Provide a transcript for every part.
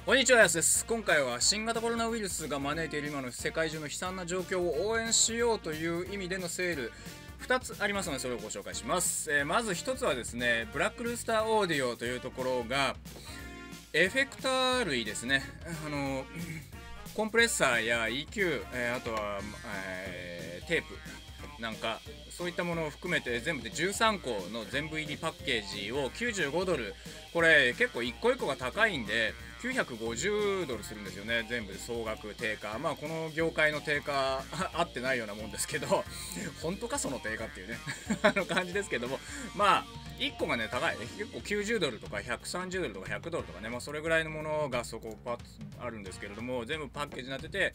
こんにちは、やすです。今回は新型コロナウイルスが招いている今の世界中の悲惨な状況を応援しようという意味でのセール2つありますので、それをご紹介します。まず1つはですね、ブラックルスターオーディオというところがエフェクター類ですね。コンプレッサーや EQ、あとは、テープなんかそういったものを含めて全部で13個の全部入りパッケージを$95、これ結構1個1個が高いんで$950するんですよね。全部で総額定価、まあこの業界の定価合ってないようなもんですけど本当かその定価っていうね感じですけども、まあ1個がね高い、結構$90とか$130とか$100とかね、まあそれぐらいのものがそこパッとあるんですけれども、全部パッケージになってて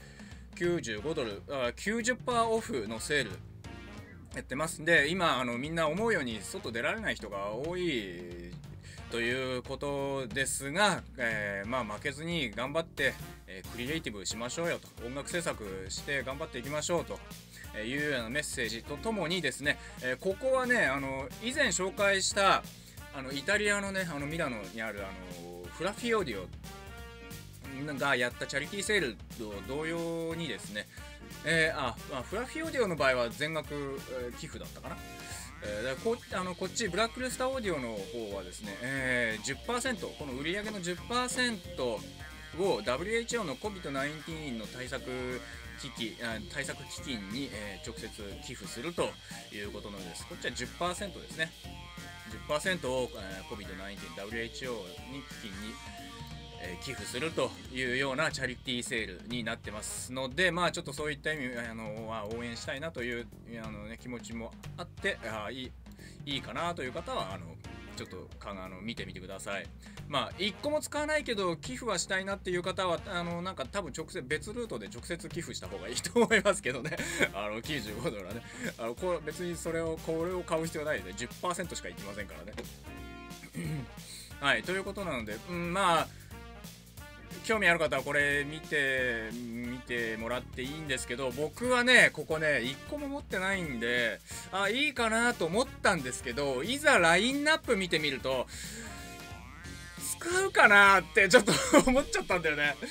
$95、90% オフのセールやってますんで、今みんな思うように外出られない人が多いということですが、まあ負けずに頑張って、クリエイティブしましょうよと、音楽制作して頑張っていきましょうというようなメッセージとともにですね、ここはね以前紹介したイタリアのねミラノにあるフラフィオーディオがやったチャリティーセールと同様にですね、フラフィオーディオの場合は全額、寄付だったかな。こっちブラックルスターオーディオの方はですね、10%、この売上の 10% を WHO の COVID-19 の対策基金に、直接寄付するということなんです。こっちは 10% ですね。10% を、COVID-19 WHO に基金に寄付するというようなチャリティーセールになってますので、まあちょっとそういった意味は応援したいなという気持ちもあって、いいかなという方はちょっと見てみてください。まあ1個も使わないけど寄付はしたいなっていう方はなんか多分別ルートで直接寄付した方がいいと思いますけどね$95ね、これ別にこれを買う必要ないので 10% しかいきませんからねはい、ということなので、まあ興味ある方はこれ見てもらっていいんですけど、僕はねここね1個も持ってないんでいいかなと思ったんですけど、いざラインナップ見てみると使うかなってちょっと思っちゃったんだよね。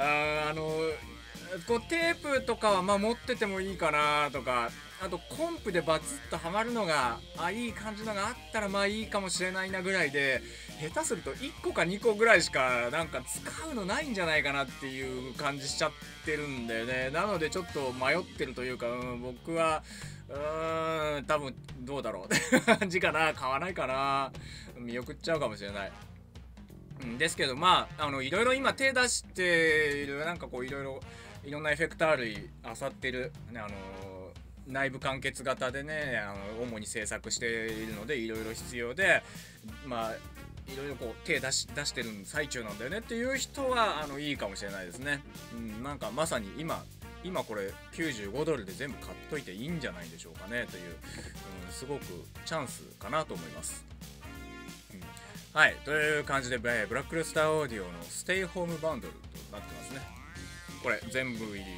こうテープとかはまあ持っててもいいかなとか、あとコンプでバツッとはまるのがいい感じのがあったらまあいいかもしれないなぐらいで、下手すると1個か2個ぐらいしかなんか使うのないんじゃないかなっていう感じしちゃってるんだよね。なのでちょっと迷ってるというか、僕は多分どうだろうって感じかな。買わないかな、見送っちゃうかもしれないですけど、まあいろいろ今手出している、なんかこういろんなエフェクター類漁ってる、内部完結型でね主に制作しているのでいろいろ必要で、まあいろいろこう手出してる最中なんだよねっていう人はいいかもしれないですね。なんかまさに今これ$95で全部買っといていいんじゃないでしょうかねという、すごくチャンスかなと思います。はい、という感じで、ブラックルスターオーディオのステイホームバンドルとなってますね。これ全部入りで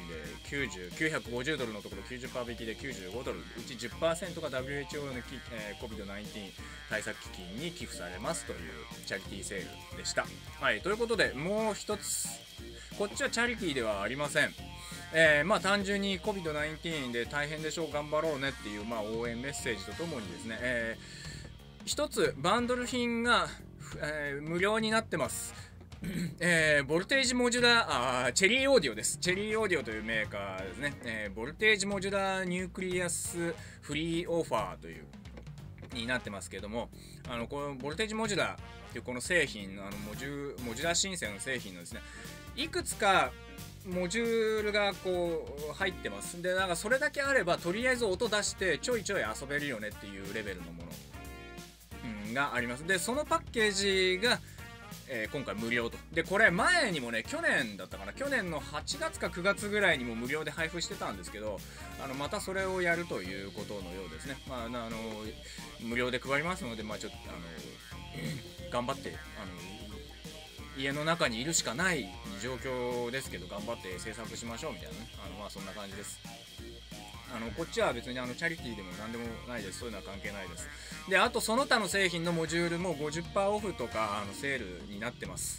$950のところ 90% 引きで$95、うち 10% が WHO のCOVID-19 対策基金に寄付されますというチャリティーセールでした。はい、ということでもう一つ、こっちはチャリティーではありません。まあ単純に COVID-19 で大変でしょう、頑張ろうねっていう、まあ、応援メッセージとともにですね、一つバンドル品が、無料になってます。ボルテージモジュラーチェリーオーディオです。チェリーオーディオというメーカーですね。ボルテージモジュラーニュークリアスフリーオファーというになってますけども、このボルテージモジュラーというこの製品のモジュラーシンセの製品のですね、いくつかモジュールがこう入ってますで、なんかそれだけあればとりあえず音出してちょいちょい遊べるよねっていうレベルのものがあります。でそのパッケージが、今回無料と。でこれ前にもね、去年だったかな、去年の8月か9月ぐらいにも無料で配布してたんですけど、またそれをやるということのようですね。まあ無料で配りますので、まあちょっと頑張って家の中にいるしかない状況ですけど頑張って制作しましょうみたいなね、まあそんな感じです。こっちは別にチャリティーでも何でもないです。そういうのは関係ないです。であとその他の製品のモジュールも 50% オフとかセールになってます。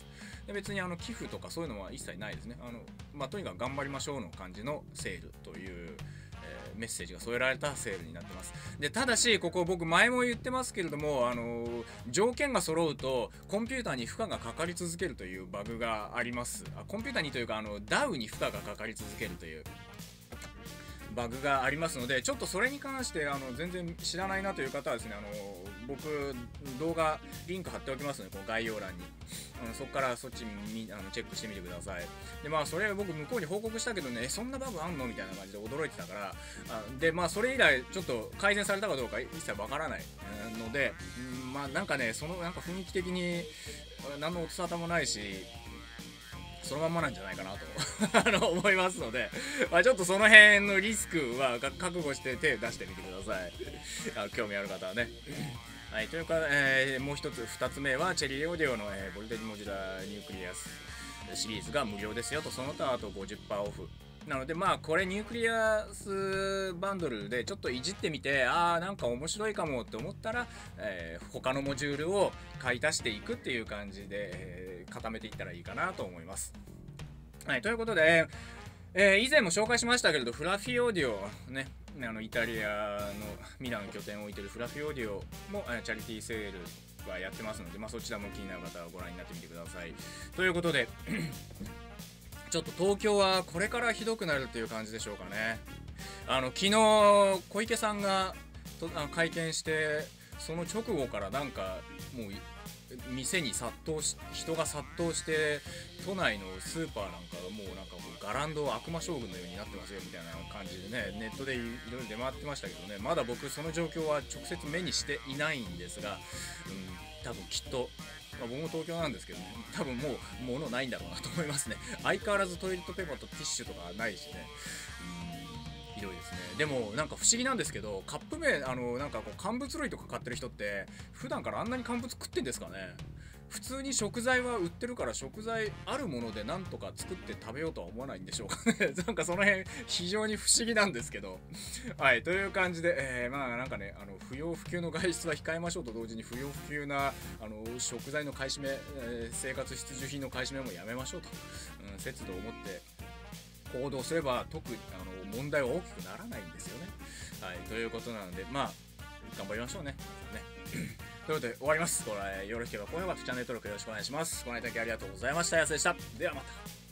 で別に寄付とかそういうのは一切ないですね。とにかく頑張りましょうの感じのセールという、メッセージが添えられたセールになってます。でただしここ僕前も言ってますけれども、条件が揃うとコンピューターに負荷がかかり続けるというバグがあります。コンピューターにというかDAW に負荷がかかり続けるというバグがありますので、ちょっとそれに関して全然知らないなという方はですね、僕動画リンク貼っておきますので、こう概要欄にそこからそっちチェックしてみてください。でそれ僕向こうに報告したけどね、そんなバグあんのみたいな感じで驚いてたから、でそれ以来ちょっと改善されたかどうか一切わからないので、なんかね、そのなんか雰囲気的に何の音沙汰もないし、そのまんまなんじゃないかなと思いますので、ちょっとその辺のリスクは覚悟して手を出してみてください。興味ある方はね。はい、というか、もう一つ2つ目はチェリーオーディオの、ボルテージモジュラーニュークリアスシリーズが無料ですよと、その他あと 50% オフなので、これニュークリアスバンドルでちょっといじってみて、なんか面白いかもって思ったら、他のモジュールを買い足していくっていう感じで、固めていったらいいかなと思います。はい、ということで、以前も紹介しましたけれど、フラフィーオーディオね、イタリアのミラノ拠点を置いてるフラフィーオーディオも、チャリティーセールはやってますので、そちらも気になる方はご覧になってみてください。ということでちょっと東京はこれからひどくなるっていう感じでしょうかね。昨日小池さんが会見して、その直後からなんかもう店に人が殺到して、都内のスーパーなんかもうガランド悪魔将軍のようになってますよみたいな感じでね、ネットでいろいろ出回ってましたけどね、まだ僕その状況は直接目にしていないんですが、多分きっと、僕も東京なんですけどね、多分もう物ないんだろうなと思いますね。相変わらずトイレットペーパーとティッシュとかないしね、ひどいですね。でもなんか不思議なんですけど、カップ麺なんかこう乾物類とか買ってる人って普段からあんなに乾物食ってんですかね。普通に食材は売ってるから、食材あるものでなんとか作って食べようとは思わないんでしょうかね。なんかその辺非常に不思議なんですけど、はい、という感じで、なんかね、不要不急の外出は控えましょうと同時に、不要不急な食材の買い占め、生活必需品の買い占めもやめましょうと、節度を持って行動すれば特に問題は大きくならないんですよね。はい、ということなので、頑張りましょうね。ということで終わります。これよろしければ高評価とチャンネル登録よろしくお願いします。ご覧いただきありがとうございました。やすでした。ではまた。